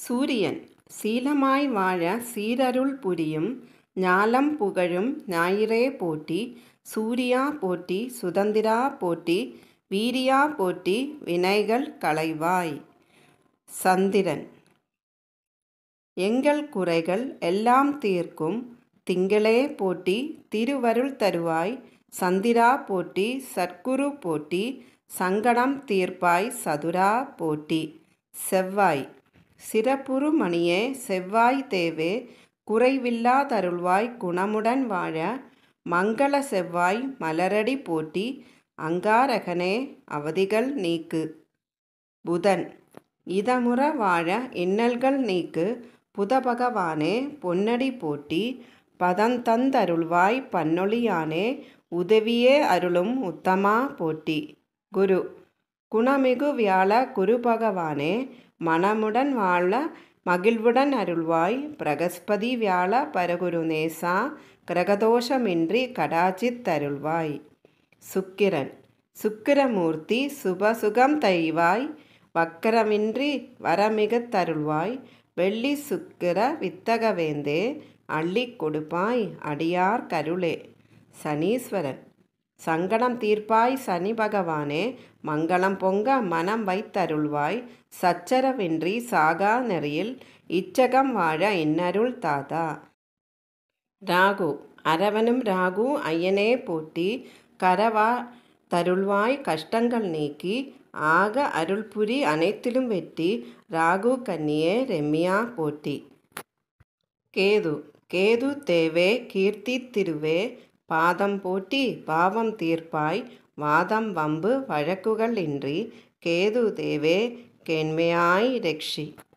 சூரியன் சீலமாய் வாழ சீரருள் புரியும் ஞாலம் புகழும் ஞாயிறே போற்றி. சூரியா போற்றி சுதந்திரா போற்றி வீரியா போற்றி வினைகள் களைவாய். சந்திரன் எங்கள் குறைகள் எல்லாம் தீர்க்கும் திங்களே போற்றி திருவருள் தருவாய். சந்திரா போற்றி சற்குரு போற்றி சங்கடம் தீர்ப்பாய் சதுரா போற்றி. செவ்வாய் சிறப்புறு மணியே செவ்வாய் தேவே குறைவில்லா தருள்வாய் குணமுடன் வாழ. மங்கள செவ்வாய் மலரடி போற்றி அங்காரகனே அவதிகள் நீக்கு. புதன் இதமுற வாழ இன்னல்கள் நீக்கு புதபகவானே பொன்னடி போற்றி. பதந்தந்தருள்வாய் பன்னொழியானே உதவியே அருளும் உத்தமா போற்றி. குரு குணமிகு வியாழ குருபகவானே மனமுடன் வாழ மகிழ்வுடன் அருள்வாய். பிரகஸ்பதி வியாழ பரகுரு நேசா கிரகதோஷமின்றி கடாச்சித்தருள்வாய். சுக்கிரன் சுக்கிரமூர்த்தி சுபசுகம் தைவாய் வக்கரமின்றி வரமிகத் தருள்வாய். வெள்ளி சுக்கிர வித்தகவேந்தே அள்ளிக் கொடுப்பாய் அடியார் கருளே. சனீஸ்வரன் சங்கடம் தீர்ப்பாய் சனி பகவானே மங்களம் பொங்க மனம் வைத்தருள்வாய். சச்சரவின்றி சாகா நெறியில் இச்சகம் வாழ இன்னருள் தாதா. ராகு அரவனும் ராகு ஐயனே போற்றி கரவா தருள்வாய் கஷ்டங்கள் நீக்கி ஆக அருள்புரி அனைத்திலும் வெற்றி. ராகு கன்னியே ரெம்மியா போற்றி. கேது கேது தேவே கீர்த்தி திருவே பாதம் போற்றி பாவம் தீர்ப்பாய். வாதம் வம்பு வழக்குகள் இன்றி கேது தேவே கேண்மையாய் ரக்ஷி.